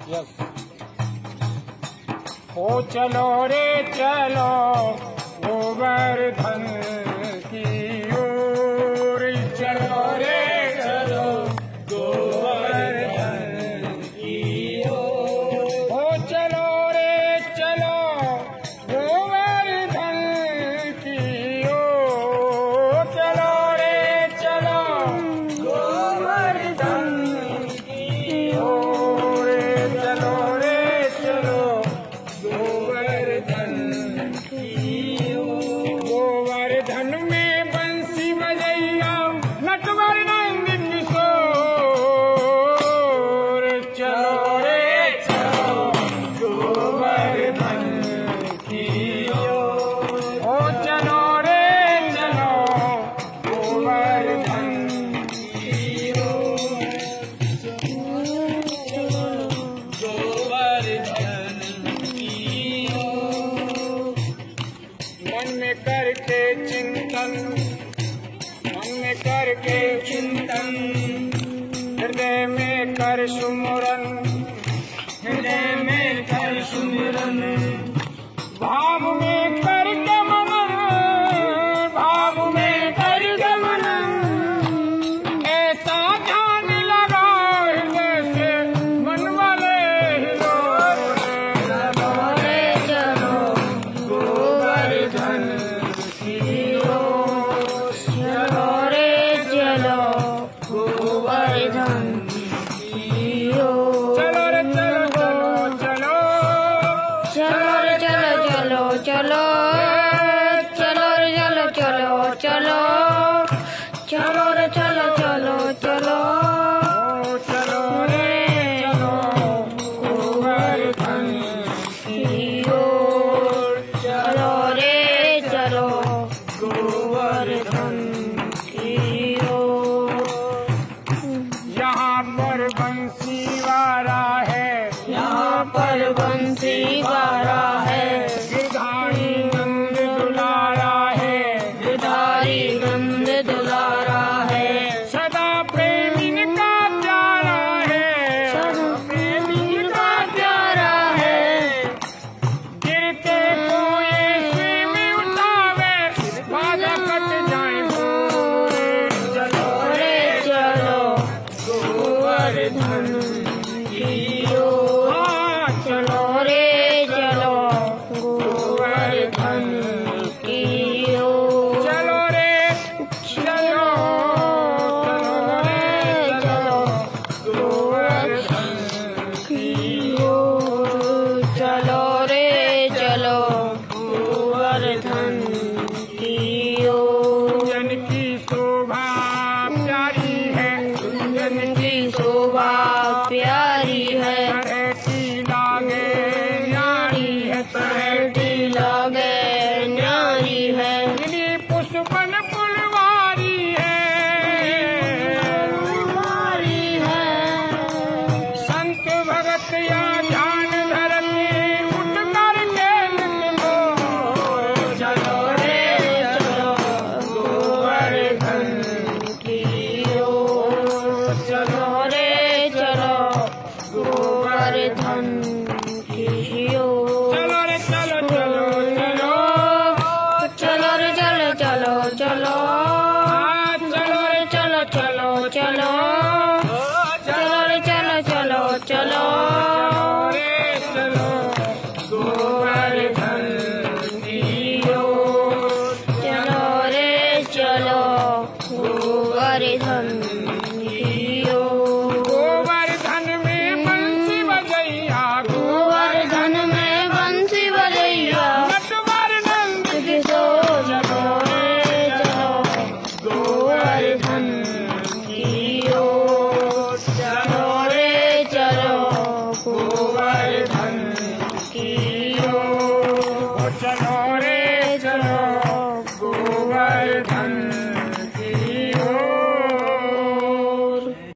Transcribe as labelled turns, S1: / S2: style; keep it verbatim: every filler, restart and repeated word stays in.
S1: ओ चलो रे चलो गोवर्धन की ओर, चलो रे चलो गोवर्धन की ओर। ओ चलो रे चलो गोवर्धन की ओर, चलो रे चलो गोवर्धन की ओर, चलो रे चलो गोवर्धन की ओर। गोवर्धन में बंसी बजैया नटवर नंद किशोर, चलो रे चलो गोवर्धन की ओर। ओ चलो रे चलो गोवर्धन की ओर, गोवर्धन की ओर। मन में करके चिंतन, मन में करके चिंतन, हृदय में कर सुमिरन, हृदय में कर सुमिरन। भाव में करके मनन, भाव में करके मनन, ऐसा ध्यान लगाओ हृदय से मन वाले हिलोर। चलो रे चलो गोवर्धन की ओर, चलो रे चलो गोवर्धन की ओर। चलो रे चलो चलो चलो, चलो रे चलो चलो चलो, चलो रे चलो चलो चलो, चलो रे चलो चलो चलो, चलो रे चलो गोवर्धन की ओर, चलो रे चलो गोवर्धन की ओर। यहाँ पर बंसी वाला है, यहाँ पर बंसी वाला है, गिरधारी नंद दुलारा है, गिरधारी नंद दुलारा है। सदा प्रेमी का प्यारा है, सदा प्रेमी का प्यारा है। गिरते को ये सिर में उठावे, बाधा कट जाए दूर। चलो रे चलो गोवर्धन की ओर, हाँ, चलो रे चलो गोवर्धन की ओर। चलो रे चलो, चलो रे चलो गोवर्धन की ओर, चलो रे चलो गोवर्धन की ओर। जन की शोभा प्यारी है, जन की शोभा प्यारी है, तरहटी लागे न्यारी है, तरहटी लागे न्यारी है। गिरी पुष्पन फुलवारी है, फुलवारी है। संत भगत या ध्यान धरते उठ करके निकलो। चलो रे चलो गोवर्धन की ओर, चलो रे चलो गोवर्धन की ओर। चलो रे चलो चलो चलो, चलो रे चलो चलो चलो, हाँ, चलो रे चलो चलो चलो, चलो रे चलो चलो चलो, रे चलो गोवर्धन की ओर, चलो रे चलो गोवर्धन